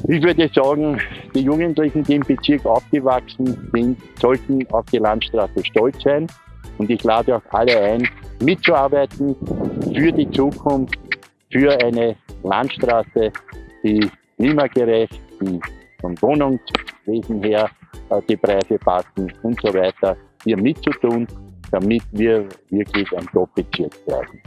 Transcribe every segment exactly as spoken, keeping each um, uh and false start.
Ich würde sagen, die Jugendlichen, die im Bezirk aufgewachsen sind, sollten auf die Landstraße stolz sein. Und ich lade auch alle ein, mitzuarbeiten für die Zukunft, für eine Landstraße, die klimagerecht, die vom Wohnungswesen her die Preise passen und so weiter, hier mitzutun, damit wir wirklich ein Top-Bezirk werden.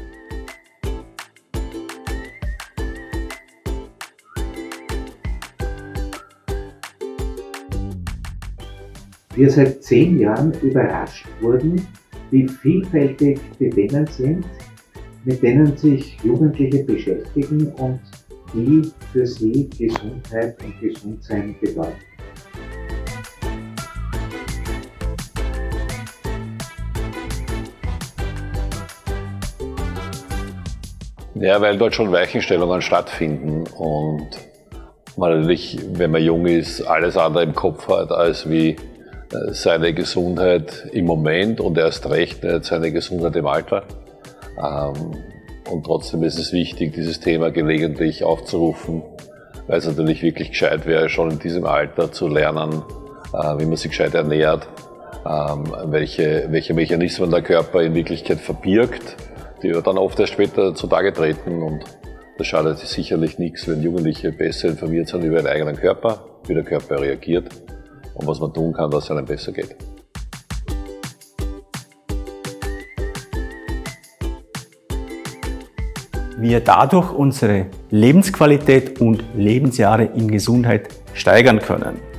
Wir seit zehn Jahren überrascht wurden, wie vielfältig die Themen sind, mit denen sich Jugendliche beschäftigen und die für sie Gesundheit und Gesundsein bedeuten. Ja, weil dort schon Weichenstellungen stattfinden und man natürlich, wenn man jung ist, alles andere im Kopf hat, als wie seine Gesundheit im Moment und erst recht nicht seine Gesundheit im Alter. Und trotzdem ist es wichtig, dieses Thema gelegentlich aufzurufen, weil es natürlich wirklich gescheit wäre, schon in diesem Alter zu lernen, wie man sich gescheit ernährt, welche, welche Mechanismen der Körper in Wirklichkeit verbirgt, die dann oft erst später zutage treten. Und das schadet sicherlich nichts, wenn Jugendliche besser informiert sind über ihren eigenen Körper, wie der Körper reagiert und was man tun kann, dass es einem besser geht. Wir dadurch unsere Lebensqualität und Lebensjahre in Gesundheit steigern können.